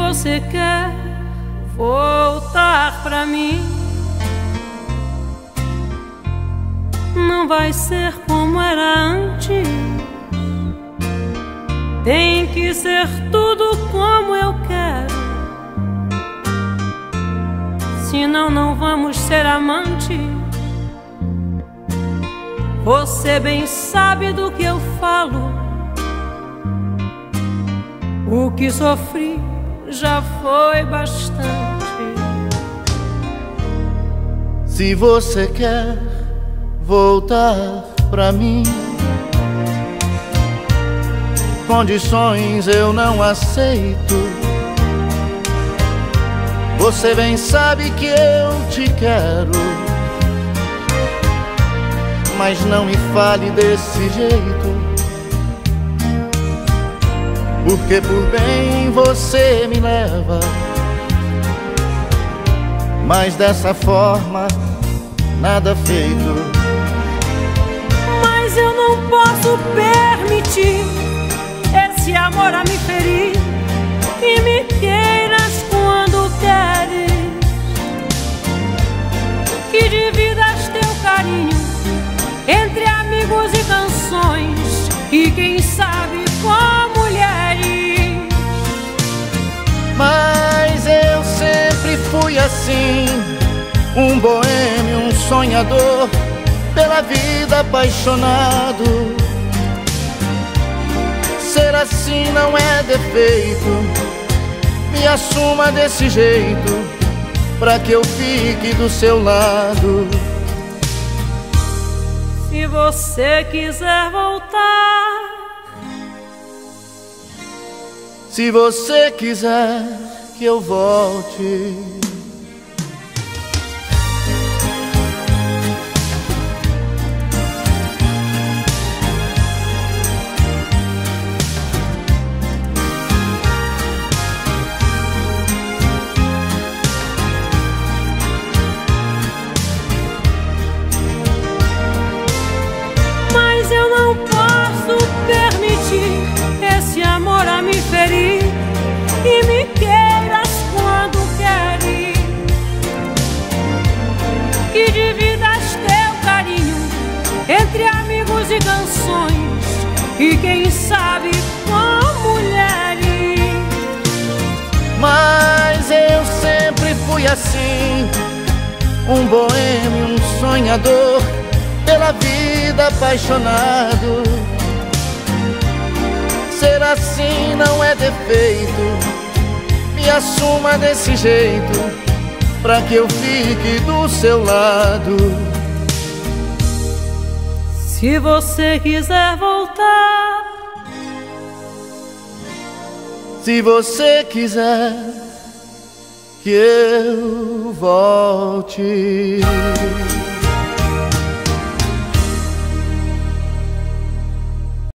você quer voltar pra mim, não vai ser como era antes. Tem que ser tudo como eu quero, senão não vamos ser amantes. Você bem sabe do que eu falo, o que sofri já foi bastante. Se você quer voltar pra mim, condições eu não aceito. Você bem sabe que eu te quero, mas não me fale desse jeito, porque por bem você me leva, mas dessa forma nada feito. Mas eu não posso permitir esse amor a me ferir, que me queiras quando queres, que dividas teu carinho entre amigos e canções, e quem sabe com mulheres. Mas eu sempre fui assim, um boêmio, um sonhador, pela vida apaixonado. Ser assim não é defeito, me assuma desse jeito, pra que eu fique do seu lado. Se você quiser voltar, se você quiser que eu volte, mas eu não posso permitir esse amor a me ferir, e me queiras quando queres, que dividas teu carinho entre amigos e canções, e quem sabe com mulheres. mas eu sempre fui assim, um boêmio, um sonhador, pela vida apaixonado. Ser assim não é defeito, me assuma desse jeito, pra que eu fique do seu lado. Se você quiser voltar, se você quiser que eu volte.